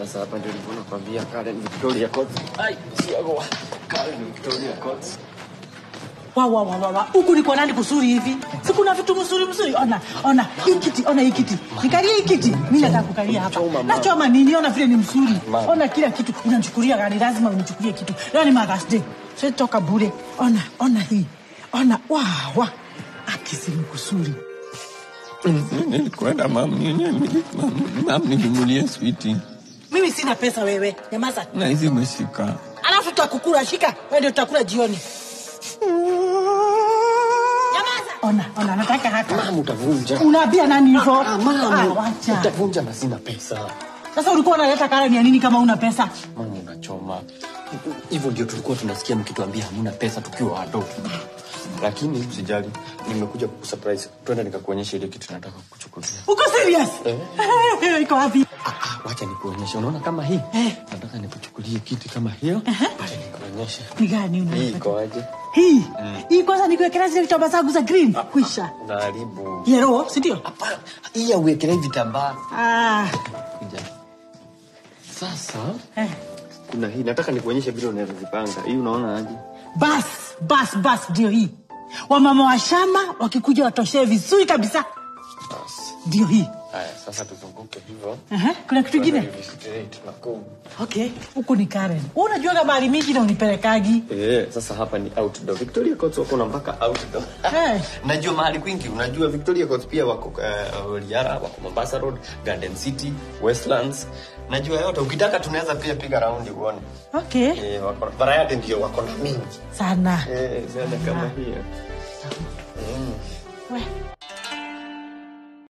Sasa hapa ndio nilipoona kwambia Karen Victoria Court. Ai, siago. Karen Victoria Court. Wa. Huku niko nani kusuri hivi? Si kuna vitu mzuri. Ona hii kiti. Nikalia hii kiti. Mimi nataka kukalia hapa. Nachoma nini? Ona vile ni mzuri. Ona kila kitu unanichukulia gani, lazima unichukulie kitu. Leo ni Mother's Day. Sio toka bure. Ona hii. Ona wa. Akisimu kusuri. Nilikwenda mami nimulie sweetie. Mimi sina pesa wewe. Nyamaza. Na hizi umeshika. Alafu tutakukula shika. Wewe ndio utakula jioni. Ona nataka hata. Mama utavunja. Unaambia nani hivyo? Mama utavunja na sina pesa. Sasa ulikuwa unaleta Karen ya nini kama una pesa? Mama unachoma. Hivyo ndio tulikuwa tunasikia mkituambia hamna pesa tukiwa wadogo. Lakini usijali, nimekuja kukusurprise. Twende nikakuonyesha ile kitu nataka kukuchukulia. Uko serious? Iko wapi? Wacha nikuonyeshe. Unaona kama hii? Nataka nikuchukulie kitu kama hiyo. Wacha nikuonyeshe. Ni gani unataka? Hii iko aje? Hii kwanza nikuwekelea zile vitambaa zangu za green. Kwisha. Unaharibu. Yellow, si ndio? Hapana. Hii ya uwekelea vitambaa. Kuja. Sasa kuna hii nataka nikuonyeshe vile unazipanga. Hii unaona aje? Bas ndio hii. Wamama wa shamba wakikuja watoshee vizuri kabisa. Bas. Ndio hii. Haya, sasa tuzunguke hivyo. Kuna kitu kingine? Okay, huko ni Karen. Unajua kama mali mingi na unipelekagi. Sasa hapa ni outdoor. Victoria Court wako na mpaka outdoor. Najua mahali kwingi, unajua Victoria Court pia wako Liara, wako Mombasa Road, Garden City, Westlands. Najua yote ukitaka tunaweza pia piga round uone. Okay. Wako variety ndio wako na mingi. Sana. Sana kama hiyo. We.